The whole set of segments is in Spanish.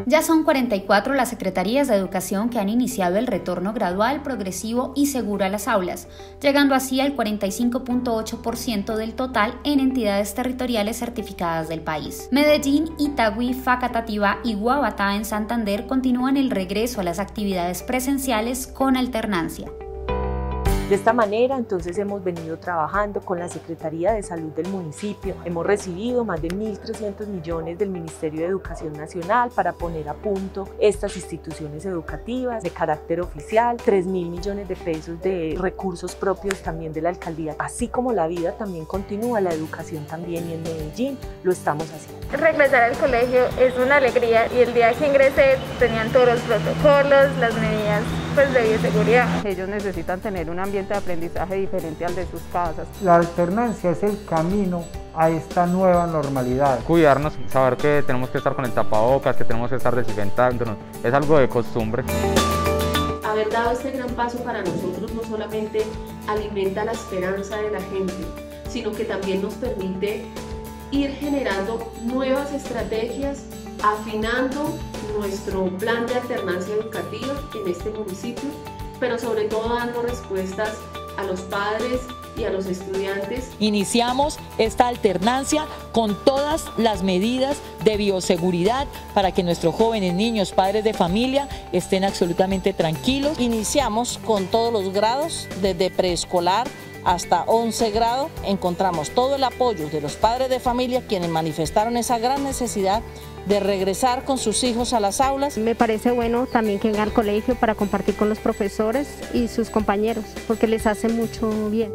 Ya son 44 las secretarías de educación que han iniciado el retorno gradual, progresivo y seguro a las aulas, llegando así al 45.8% del total en entidades territoriales certificadas del país. Medellín, Itagüí, Facatativá y Guabatá en Santander continúan el regreso a las actividades presenciales con alternancia. De esta manera, entonces, hemos venido trabajando con la Secretaría de Salud del municipio. Hemos recibido más de 1.300 millones del Ministerio de Educación Nacional para poner a punto estas instituciones educativas de carácter oficial, 3.000 millones de pesos de recursos propios también de la alcaldía. Así como la vida también continúa, la educación también, y en Medellín lo estamos haciendo. Regresar al colegio es una alegría y el día que ingresé tenían todos los protocolos, las medidas de bioseguridad. Ellos necesitan tener un ambiente de aprendizaje diferente al de sus casas. La alternancia es el camino a esta nueva normalidad. Cuidarnos, saber que tenemos que estar con el tapabocas, que tenemos que estar desinfectándonos, es algo de costumbre. Haber dado este gran paso para nosotros no solamente alimenta la esperanza de la gente, sino que también nos permite ir generando nuevas estrategias, afinando nuestro plan de alternancia educativa en este municipio, pero sobre todo dando respuestas a los padres y a los estudiantes. Iniciamos esta alternancia con todas las medidas de bioseguridad para que nuestros jóvenes, niños, padres de familia estén absolutamente tranquilos. Iniciamos con todos los grados, desde preescolar hasta 11 grado, encontramos todo el apoyo de los padres de familia quienes manifestaron esa gran necesidad de regresar con sus hijos a las aulas. Me parece bueno también que vengan al colegio para compartir con los profesores y sus compañeros, porque les hace mucho bien.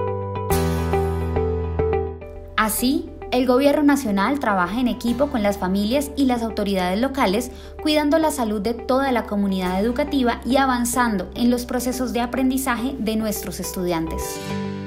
Así, el Gobierno Nacional trabaja en equipo con las familias y las autoridades locales, cuidando la salud de toda la comunidad educativa y avanzando en los procesos de aprendizaje de nuestros estudiantes.